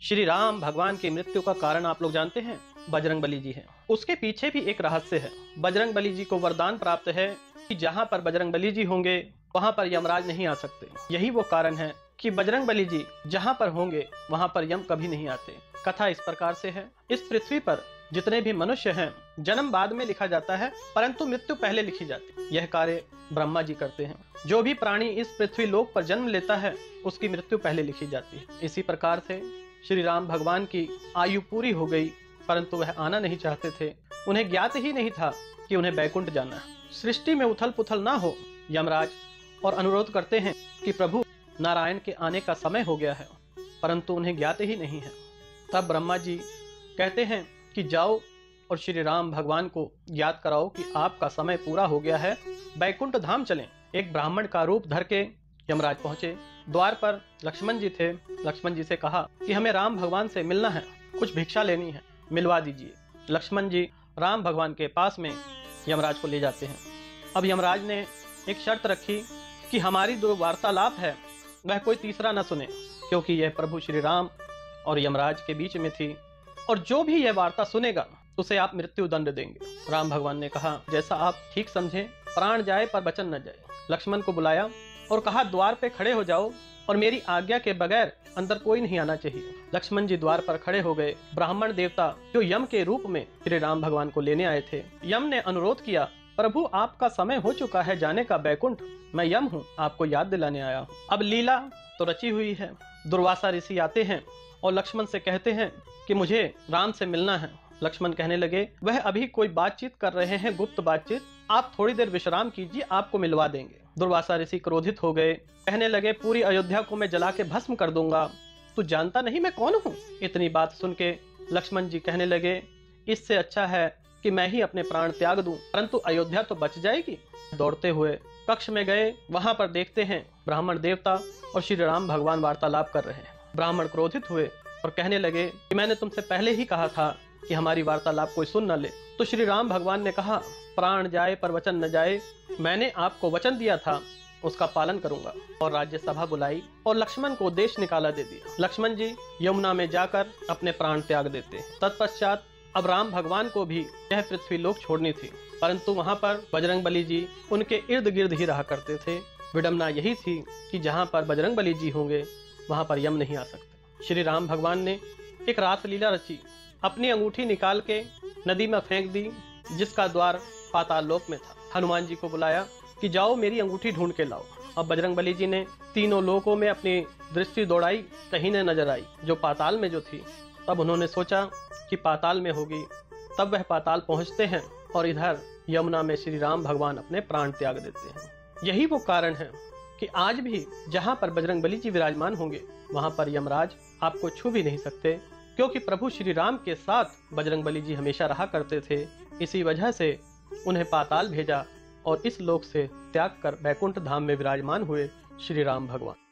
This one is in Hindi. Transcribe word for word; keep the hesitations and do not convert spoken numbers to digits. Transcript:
श्री राम भगवान की मृत्यु का कारण आप लोग जानते हैं, बजरंगबली जी हैं। उसके पीछे भी एक रहस्य है। बजरंगबली जी को वरदान प्राप्त है कि जहाँ पर बजरंगबली जी होंगे वहाँ पर यमराज नहीं आ सकते। यही वो कारण है कि बजरंगबली जी जहाँ पर होंगे वहाँ पर यम कभी नहीं आते। कथा इस प्रकार से है, इस पृथ्वी पर जितने भी मनुष्य हैं जन्म बाद में लिखा जाता है, परंतु मृत्यु पहले लिखी जाती है। यह कार्य ब्रह्मा जी करते हैं। जो भी प्राणी इस पृथ्वी लोक पर जन्म लेता है उसकी मृत्यु पहले लिखी जाती है। इसी प्रकार से श्री राम भगवान की आयु पूरी हो गई, परंतु वह आना नहीं चाहते थे। उन्हें ज्ञात ही नहीं था कि उन्हें बैकुंठ जाना है। सृष्टि में उथल पुथल ना हो, यमराज और अनुरोध करते हैं कि प्रभु नारायण के आने का समय हो गया है, परंतु उन्हें ज्ञात ही नहीं है। तब ब्रह्मा जी कहते हैं कि जाओ और श्री राम भगवान को ज्ञात कराओ कि आपका समय पूरा हो गया है, बैकुंठ धाम चलें। एक ब्राह्मण का रूप धर के यमराज पहुंचे। द्वार पर लक्ष्मण जी थे। लक्ष्मण जी से कहा कि हमें राम भगवान से मिलना है, कुछ भिक्षा लेनी है, मिलवा दीजिए। लक्ष्मण जी राम भगवान के पास में यमराज को ले जाते हैं। अब यमराज ने एक शर्त रखी कि हमारी जो वार्तालाप है वह कोई तीसरा न सुने, क्योंकि यह प्रभु श्री राम और यमराज के बीच में थी, और जो भी यह वार्ता सुनेगा उसे आप मृत्यु दंड देंगे। राम भगवान ने कहा जैसा आप ठीक समझें, प्राण जाए पर वचन न जाए। लक्ष्मण को बुलाया और कहा द्वार पे खड़े हो जाओ और मेरी आज्ञा के बगैर अंदर कोई नहीं आना चाहिए। लक्ष्मण जी द्वार पर खड़े हो गए। ब्राह्मण देवता जो यम के रूप में श्री राम भगवान को लेने आए थे, यम ने अनुरोध किया, प्रभु आपका समय हो चुका है जाने का बैकुंठ, मैं यम हूँ, आपको याद दिलाने आया हूँ। अब लीला तो रची हुई है। दुर्वासा ऋषि आते हैं और लक्ष्मण से कहते हैं कि मुझे राम से मिलना है। लक्ष्मण कहने लगे वह अभी कोई बातचीत कर रहे हैं, गुप्त बातचीत, आप थोड़ी देर विश्राम कीजिए, आपको मिलवा देंगे। दुर्वासा ऋषि क्रोधित हो गए, कहने लगे पूरी अयोध्या को मैं जला के भस्म कर दूंगा, तू जानता नहीं मैं कौन हूँ। इतनी बात सुन के लक्ष्मण जी कहने लगे इससे अच्छा है कि मैं ही अपने प्राण त्याग दूं, परंतु अयोध्या तो बच जाएगी। दौड़ते हुए कक्ष में गए। वहां पर देखते हैं ब्राह्मण देवता और श्री राम भगवान वार्तालाप कर रहे हैं। ब्राह्मण क्रोधित हुए और कहने लगे कि मैंने तुमसे पहले ही कहा था कि हमारी वार्तालाप कोई सुन न ले। तो श्री राम भगवान ने कहा प्राण जाए पर वचन न जाए, मैंने आपको वचन दिया था उसका पालन करूंगा। और राज्यसभा बुलाई और लक्ष्मण को देश निकाला दे दिया। लक्ष्मण जी यमुना में जाकर अपने प्राण त्याग देते। तत्पश्चात अब राम भगवान को भी यह पृथ्वी लोक छोड़नी थी, परंतु वहां पर बजरंगबली जी उनके इर्द गिर्द ही रहा करते थे। विडंबना यही थी कि जहां पर बजरंगबली जी होंगे वहां पर यम नहीं आ सकते। श्री राम भगवान ने एक रासलीला रची। अपनी अंगूठी निकाल के नदी में फेंक दी, जिसका द्वार पाताल लोक में था। हनुमान जी को बुलाया कि जाओ मेरी अंगूठी ढूंढ के लाओ। अब बजरंगबली जी ने तीनों लोकों में अपनी दृष्टि दौड़ाई, कहीं न नजर आई, जो पाताल में जो थी। तब उन्होंने सोचा कि पाताल में होगी। तब वह पाताल पहुंचते हैं और इधर यमुना में श्री राम भगवान अपने प्राण त्याग देते हैं। यही वो कारण है कि आज भी जहां पर बजरंगबली जी विराजमान होंगे वहां पर यमराज आपको छू भी नहीं सकते, क्योंकि प्रभु श्री राम के साथ बजरंगबली जी हमेशा रहा करते थे। इसी वजह से उन्हें पाताल भेजा और इस लोक से त्याग कर बैकुंठ धाम में विराजमान हुए श्री राम भगवान।